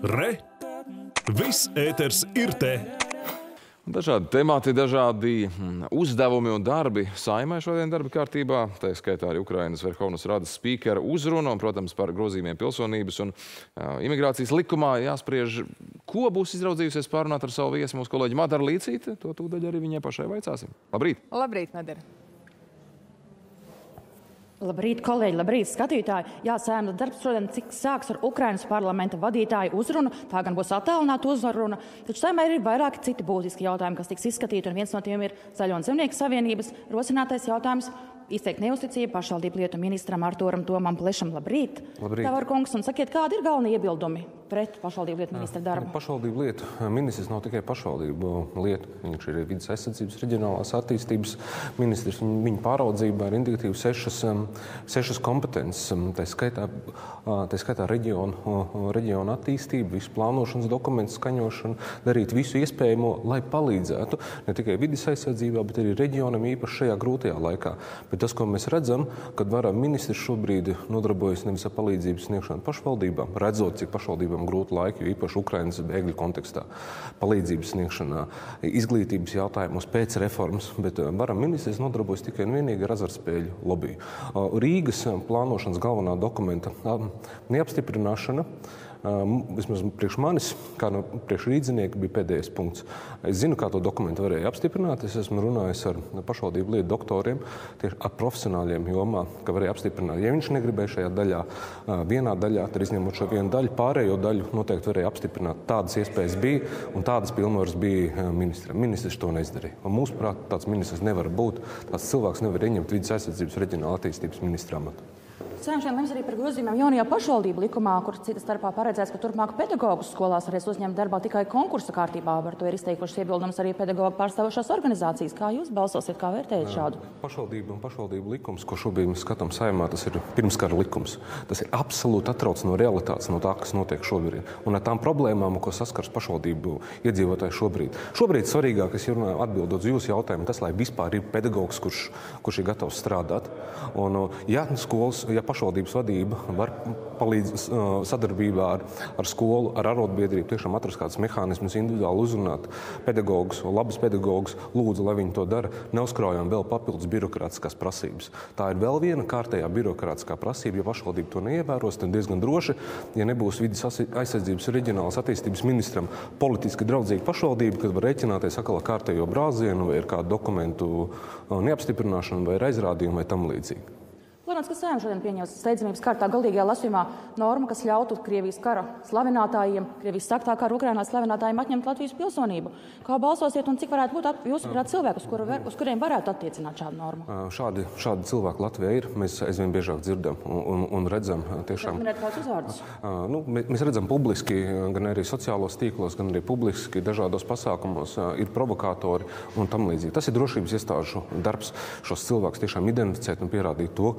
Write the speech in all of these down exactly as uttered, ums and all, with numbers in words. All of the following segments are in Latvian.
Re! Viss ēters ir te! Dažādi temati, dažādi uzdevumi un darbi Saeimai šodien darba kārtībā. Tā skaitā arī Ukrainas Verhovnas Radas spīkera uzruna un, protams, par grozījumiem pilsonības un uh, imigrācijas likumā jāspriež, ko būs izraudzījusies pārunāt ar savu viesi mūsu kolēģi Madara Līcīte. To tūdaļ arī viņai pašai vaicāsim. Labrīt! Labrīt, Madara! Labrīt, kolēģi, labrīt, skatītāji. Jā, Saeimas darbs šodien sāks ar Ukrainas parlamenta vadītāju uzrunu. Tā gan būs attālināta uzruna, taču Saeimai ir vairāki citi būtiski jautājumi, kas tiks izskatīti, un viens no tiem ir Zaļo un Zemnieku savienības rosinātais jautājums izteikt neusticību pašvaldību lietu ministram Artūram Tomam Plešam. Labrīt! Labrīt! Tavar kungs, un sakiet, kādi ir galvenie iebildumi pret pašvaldību lietu ministra darbu? Pašvaldību lietu ministrs nav tikai pašvaldību lieta. Viņš ir vidas aizsardzības reģionālās attīstības ministrs. Viņa pāraudzībā ir indikatīvi sešas, sešas kompetences. Tā skaitā, tā skaitā reģionu, reģionu attīstību, visu plānošanas dokumentu skaņošanu, darīt visu iespējamo, lai palīdzētu ne tikai vidas aizsardzībā, bet arī reģionam īpaši šajā grūtajā laikā. Bet tas, ko mēs redzam, kad varam ministrs šobrīd nodarbojas nevis ar palīdzības sniegšanu pašvaldībām, redzot, cik pašvaldībām grūti laiki, jo īpaši Ukrainas bēgļu kontekstā, palīdzības sniegšanā, izglītības jautājumos pēc reformas, bet varam ministrs nodarbojas tikai un vienīgi ar azartspēļu lobiju. Rīgas plānošanas galvenā dokumenta neapstiprināšana, vismaz priekš manis, kā no priekš rīdzinieka, bija pēdējais punkts. Es zinu, kā to dokumentu varēja apstiprināt. Es esmu runājis ar pašvaldību lietu doktoriem, tieši ar profesionāļiem jomā, ka varēja apstiprināt. Ja viņš negribēja šajā daļā, vienā daļā, tad izņemot šo vienu daļu, pārējo daļu noteikti varēja apstiprināt. Tādas iespējas bija un tādas pilnvaras bija ministram. Ministrs to neizdarīja. Un mūsuprāt, tāds ministrs nevar būt. Tāds cilvēks nevar ieņemt vidas aizsardzības reģionāla attīstības ministra amatu. Saeima šodien lems arī par grozījumiem jaunajā pašvaldību likumā, kur cita starpā paredzēts, ka turpmāk pedagogus skolās varēs uzņemt darbā tikai konkursa kārtībā. Par to ir izteikušas iebildumus arī pedagogu pārstāvošās organizācijas. Kā jūs balsosiet, kā vērtējat šādu? Pašvaldību un pašvaldību likums, ko šobrīd mēs skatām Saeimā, tas ir pirmskara likums. Tas ir absolūti atrauc no realitātes, no tā, kas notiek šobrīd. Un ar tām problēmām, ko saskars pašvaldību iedzīvotāji šobrīd. Šobrīd svarīgākais ir atbildot uz jūsu jautājumu, tas, lai vispār ir pedagogs, kurš, kurš ir gatavs strādāt. Un, ja skolas, ja pašvaldības vadība var palīdz sadarbībā ar, ar skolu, ar arotbiedrību tiešām atrast kādus mehānismus, individuāli uzrunāt pedagogus, labus pedagogus, lūdzu, lai viņi to dara, neuzkraujām vēl papildus birokrātiskās prasības. Tā ir vēl viena kārtējā birokrātiskā prasība, ja pašvaldība to neievēros, tad diezgan droši, ja nebūs vidas aizsardzības reģionālas attīstības ministram politiski draudzīga pašvaldība, kad var rēķināties atkal ar kārtējo brāzienu vai ar kādu dokumentu neapstiprināšanu vai aizrādījumu vai tam līdzīgi. Plānots, ka Saeima šodien pieņems steidzamības kārtā galīgajā lasījumā normu, kas ļautu Krievijas kara slavinātājiem, Krievijas sāktā kara Ukrainā slavinātājiem atņemt Latvijas pilsonību. Kā balsosiet un cik varētu būt jūsuprāt cilvēku, uz, kuru, uz kuriem varētu attiecināt šādu normu? Šādi, šādi cilvēki Latvijā ir. Mēs aizvien biežāk dzirdam un, un, un redzam tiešām. Minēt kādus uzvārdus? Nu, mēs redzam publiski, gan arī sociālos tīklos, gan arī publiski dažādos pasākumos ir provokātori un tam līdzīgi. Tas ir drošības iestāžu darbs šos cilvēkus tiešām identificēt un pierādīt to,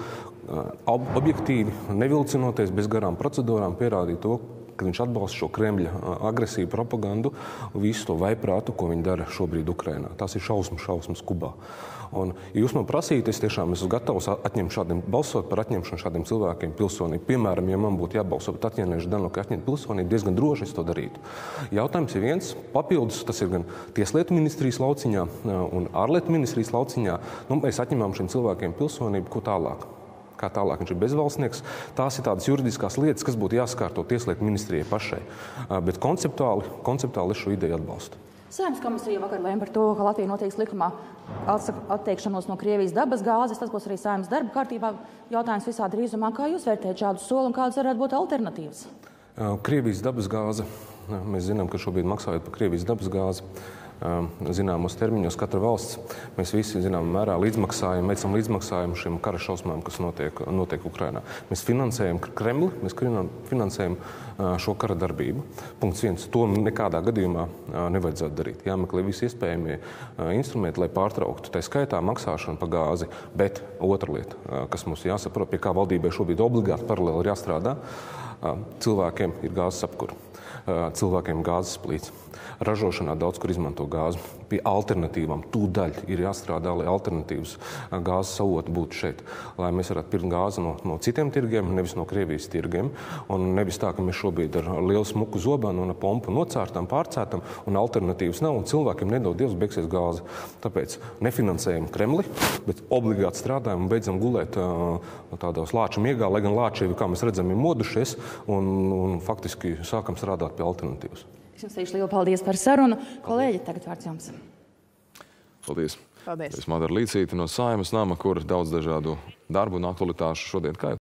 objektīvi, nevilcinoties bez garām procedūrām, pierādīt to, ka viņš atbalsta šo Kremļa agresīvu propagandu, visu to vaiprātu, ko viņi dara šobrīd Ukrainā. Tās ir šausmas, šausmas Kubā. Un, ja jūs man prasīt, es tiešām esmu gatavs atņemt šādiem, balsot par atņemšanu šādiem cilvēkiem pilsonību. Piemēram, ja man būtu jābalso par Tatjānu Ždanoku atņemt pilsonību, diezgan droši es to darītu. Jautājums ir viens, papildus, tas ir gan Tieslietu ministrijas lauciņā un ārlietu ministrijas lauciņā. Nu, mēs atņemam šiem cilvēkiem pilsonību, ko tālāk? Kā tālāk viņš ir bezvalstnieks. Tās ir tādas juridiskās lietas, kas būtu jāskārto Tieslietu ministrijai pašai. Bet konceptuāli, konceptuāli es šo ideju atbalstu. Saeimas komisija vakar lēma par to, ka Latvija noteiks likumā atteikšanos no Krievijas dabas gāzes. Tas būs arī Saeimas darba kārtībā. Jautājums visā drīzumā, kā jūs vērtējat šādu soli un kādas varētu būt alternatīvas? Krievijas dabas gāze. Mēs zinām, ka šobrīd maksājot par Krievijas dabas gāzi zināmos termiņos katra valsts. Mēs visi zinām mērā līdzmaksājam, veicam līdzmaksājumu šiem kara šausmām, kas notiek, notiek Ukrainā. Mēs finansējam Kremli, mēs finansējam šo kara darbību. Punkts viens. To nekādā gadījumā nevajadzētu darīt. Jāmeklē visi iespējamie instrumenti, lai pārtrauktu. Tā skaitā maksāšanu par gāzi, bet otra lieta, kas mums jāsaprot, pie kā valdībai šobrīd obligāti paralēli ir jāstrādā, cilvēkiem ir gāzes apkura. Cilvēkiem gāzes plīts. Ražošanā daudz kur izmanto gāzi. pie alternatīvām. Tūdaļ ir jāstrādā, lai alternatīvas gāzes avoti būtu šeit. Lai mēs varētu pirkt gāzi no, no citiem tirgiem, nevis no Krievijas tirgiem. Un nevis tā, ka mēs šobrīd ar lielu smuku zobenu un pompu nocārtām, pārcērtam, un alternatīvas nav, un cilvēkiem nedod Dievs beigsies gāzi. Tāpēc nefinansējam Kremli, bet obligāti strādājam un beidzam gulēt uh, tādos lāču miegā, lai gan lāči, kā mēs redzam, ir modušies, un, un faktiski sākam strādāt pie alternatīvas. Es jums teikšu lielu paldies par sarunu. Kolēģi, tagad vārds jums. Paldies. Paldies. Es Madara Līcīte no Saeimas nama, kur daudz dažādu darbu un aktualitāšu šodien. Kā